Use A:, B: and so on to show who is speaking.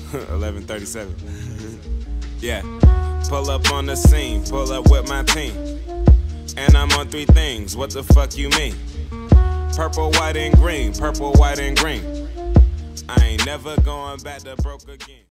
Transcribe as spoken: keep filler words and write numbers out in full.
A: eleven thirty-seven. Yeah. Pull up on the scene, pull up with my team. And I'm on three things, what the fuck you mean? Purple, white, and green, purple, white, and green. I ain't never going back to broke again.